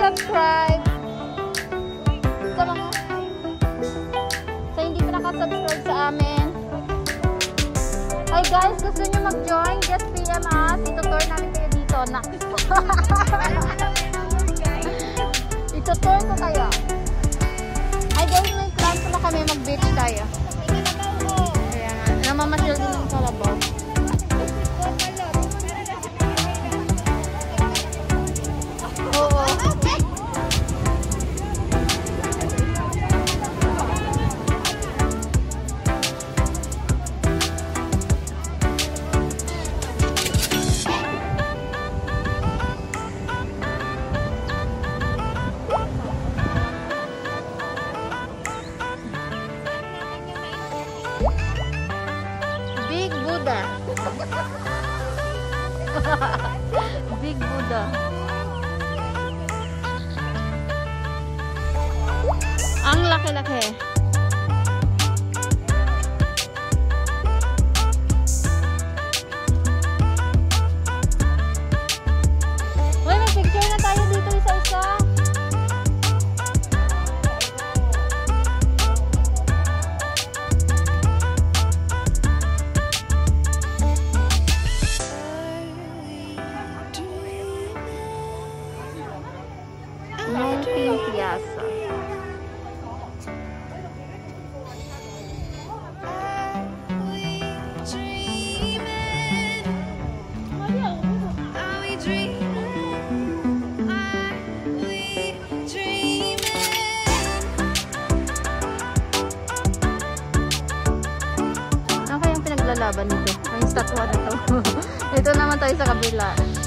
subscribe. Sa mga hindi pa nakasubscribe sa amin. Hi guys, gusto nyo mag-join? Just PM us. Itutour namin kayo dito. Itutour ko kayo. Hi guys, may plan pala kami mag-beach tayo. Kaya nga, namamasyal din ng Kalabaw. Oo. Big Buddha. Big Buddha. Ang laki-laki. Uy, may picture na tayo dito isa-isa. Munting Piazza. Ano kayang pinaglalaban nito? Ang statwa na to. Ito naman tayo sa kabila.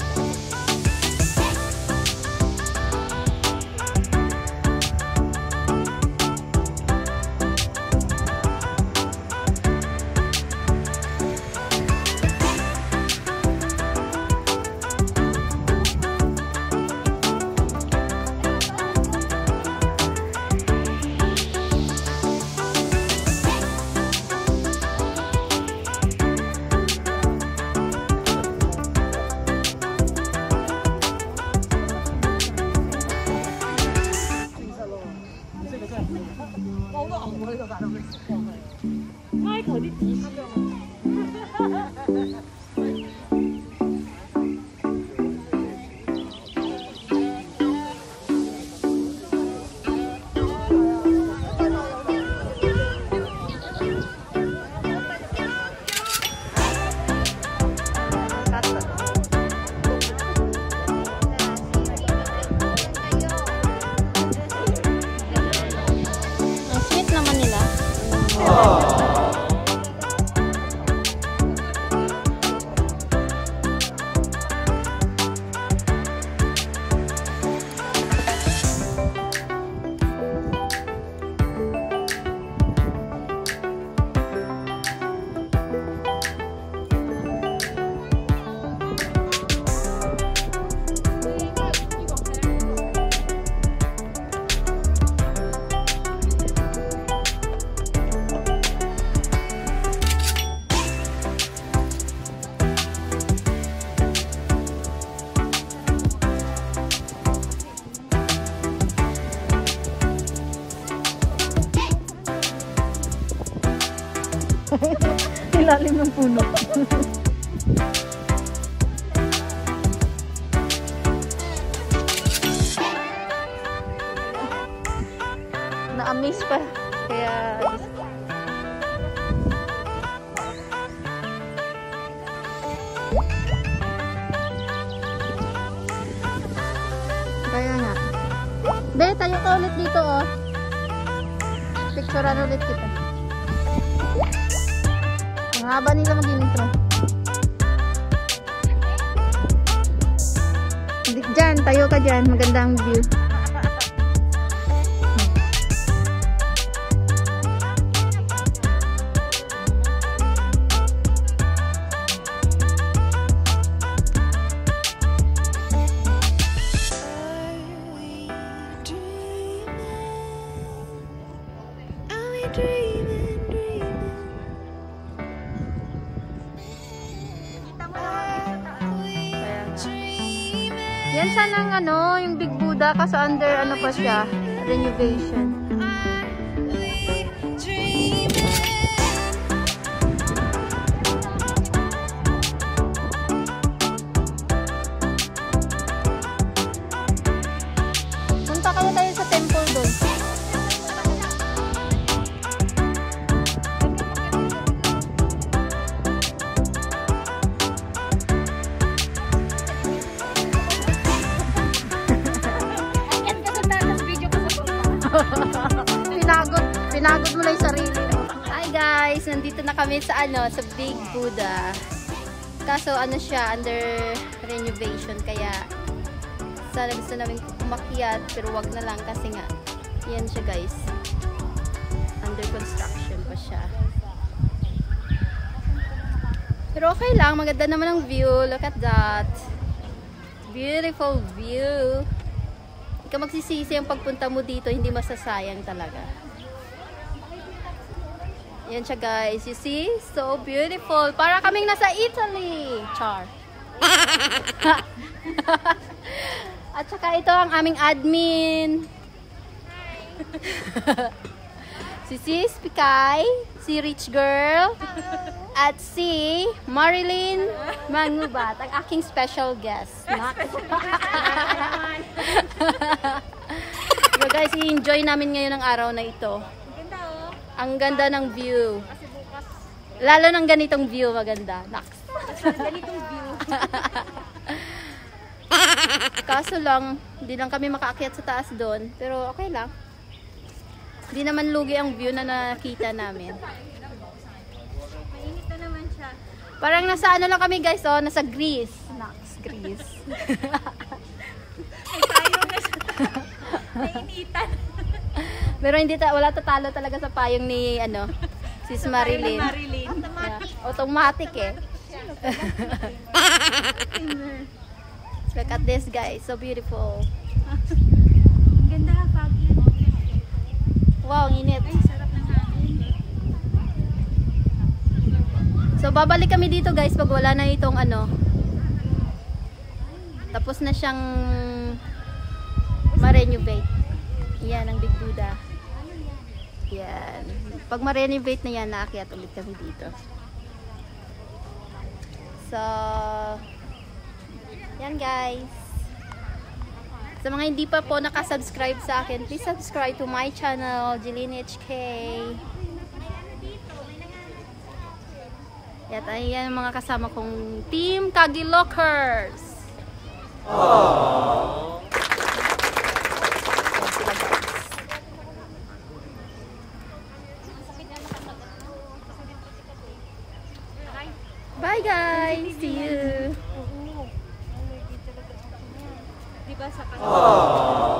Ilalim ng puno. Na-amaze pa. Kaya nga. Be, tayo ka ulit dito oh. Picturean ulit kita. Ang haba nila mag-intro. Diyan, tayo ka dyan. Magandang view. Yan sanang ano, yung Big Buddha kaso under ano pa siya, renovation. Punta kaya tayo sa temple doon. Pinagod mo lang yung sarili mo. Hi guys, nandito na kami sa ano, sa Big Buddha. Kaso ano siya, under renovation kaya sana gusto namin umakyat pero wag na lang kasi nga yan siya guys. Under construction pa siya. Pero okay lang, maganda naman ang view. Look at that. Beautiful view. Ikaw magsisisi ang pagpunta mo dito, hindi masasayang talaga. Yan siya guys, you see? So beautiful. Para kaming nasa Italy. Char. At saka ito ang aming admin. Si Sis Pikay, si Rich Girl, at si Marilyn Mangubat, ang aking special guest. So guys, i-enjoy namin ngayon ang araw na ito. Ang ganda ng view. Lalo ng ganitong view, maganda. Next. Ganitong view. Kaso lang, hindi lang kami makaakyat sa taas doon. Pero okay lang. Hindi naman lugi ang view na nakita namin. Mainit na naman siya. Parang nasa ano lang kami guys, oh, nasa Greece. Next, Greece. Ay, tayo guys. Nainitan. Pero hindi wala tatalo talaga sa payong ni ano, Sis Marilyn. Yeah. Automatic eh. Look at this guys, so beautiful. Ang ganda, foggy. Wow, ang init. Ay, sarap ng hangin. So babalik kami dito guys pag wala na itong ano. Tapos na siyang ma-renovate. Yan ang Big Buddha. Yan. Pag ma-renovate na yan, naakyat ulit kami dito. So, yan guys. Sa mga hindi pa po nakasubscribe sa akin, please subscribe to my channel, Jeline HK. At ayan ang mga kasama kong Team Kagilokers. Aww. Bye guys! See you! Diba sa